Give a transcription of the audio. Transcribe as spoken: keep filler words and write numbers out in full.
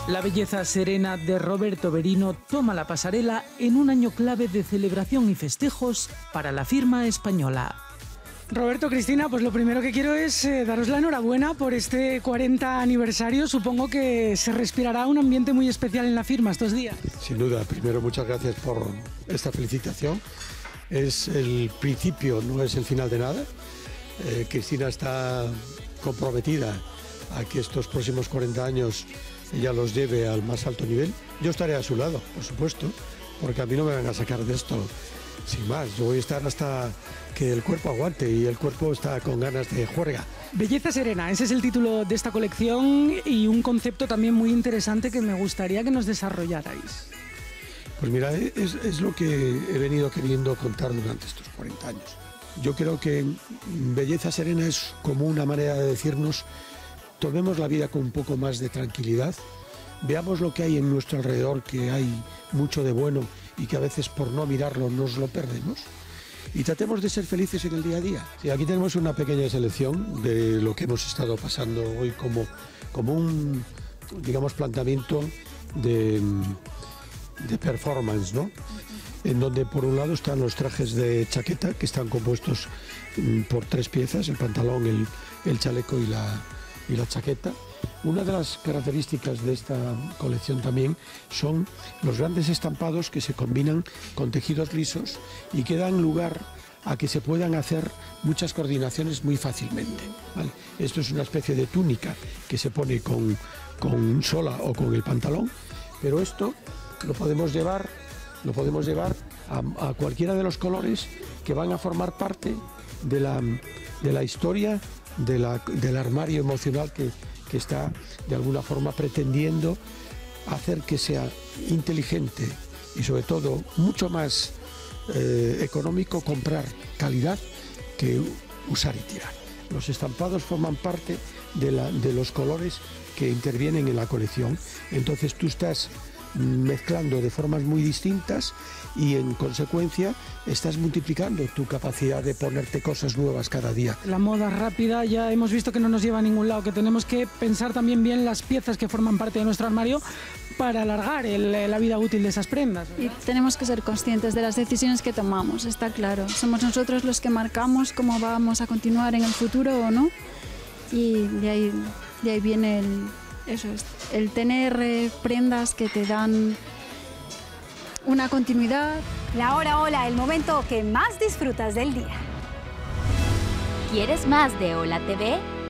La belleza serena de Roberto Berino toma la pasarela en un año clave de celebración y festejos para la firma española. Roberto, Cristina, pues lo primero que quiero es eh, daros la enhorabuena por este cuarenta aniversario. Supongo que se respirará un ambiente muy especial en la firma estos días. Sin duda, primero muchas gracias por esta felicitación. Es el principio, no es el final de nada. Eh, Cristina está comprometida a que estos próximos cuarenta años ella los lleve al más alto nivel. Yo estaré a su lado, por supuesto, porque a mí no me van a sacar de esto sin más. Yo voy a estar hasta que el cuerpo aguante y el cuerpo está con ganas de juerga. Belleza serena, ese es el título de esta colección y un concepto también muy interesante que me gustaría que nos desarrollarais. Pues mira, es, es lo que he venido queriendo contar durante estos cuarenta años. Yo creo que belleza serena es como una manera de decirnos: tomemos la vida con un poco más de tranquilidad, veamos lo que hay en nuestro alrededor, que hay mucho de bueno y que a veces por no mirarlo nos lo perdemos, y tratemos de ser felices en el día a día. Sí, aquí tenemos una pequeña selección de lo que hemos estado pasando hoy como, como un, digamos, planteamiento de, de performance, ¿no? En donde por un lado están los trajes de chaqueta, que están compuestos por tres piezas: el pantalón, el, el chaleco y la, y la chaqueta. Una de las características de esta colección también son los grandes estampados que se combinan con tejidos lisos y que dan lugar a que se puedan hacer muchas coordinaciones muy fácilmente, ¿vale? Esto es una especie de túnica que se pone con, con sola o con el pantalón, pero esto lo podemos llevar, lo podemos llevar a, a cualquiera de los colores que van a formar parte de la, de la historia de la, del armario emocional que que está de alguna forma pretendiendo hacer que sea inteligente y sobre todo mucho más eh, económico comprar calidad que usar y tirar. Los estampados forman parte de, la, de los colores que intervienen en la colección, entonces tú estás mezclando de formas muy distintas y en consecuencia estás multiplicando tu capacidad de ponerte cosas nuevas cada día. La moda rápida ya hemos visto que no nos lleva a ningún lado, que tenemos que pensar también bien las piezas que forman parte de nuestro armario para alargar el, la vida útil de esas prendas, ¿verdad? Y tenemos que ser conscientes de las decisiones que tomamos, está claro. Somos nosotros los que marcamos cómo vamos a continuar en el futuro o no, y de ahí, de ahí viene el... Eso es, el tener eh, prendas que te dan una continuidad. La hora hola, el momento que más disfrutas del día. ¿Quieres más de Hola T V?